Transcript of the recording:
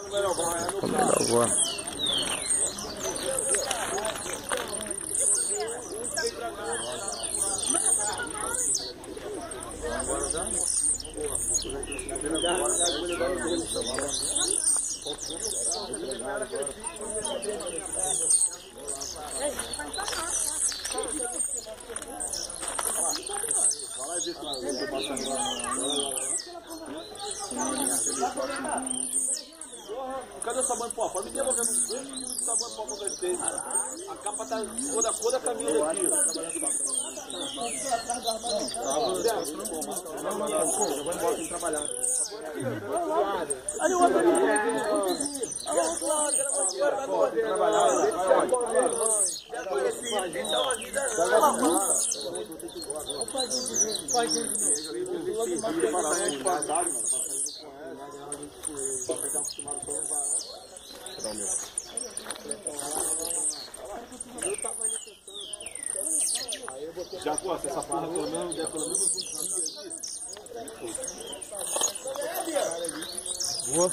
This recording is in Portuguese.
Boa. Cadê o sabão em pó? Pode me devolver no sabão em pó que eu gastei. A capa tá cor da camisa aqui. Eu vou embora sem trabalhar. Aí o outro ali. Já pô, se essa porra pelo menos der pelo menos um dia. Boa.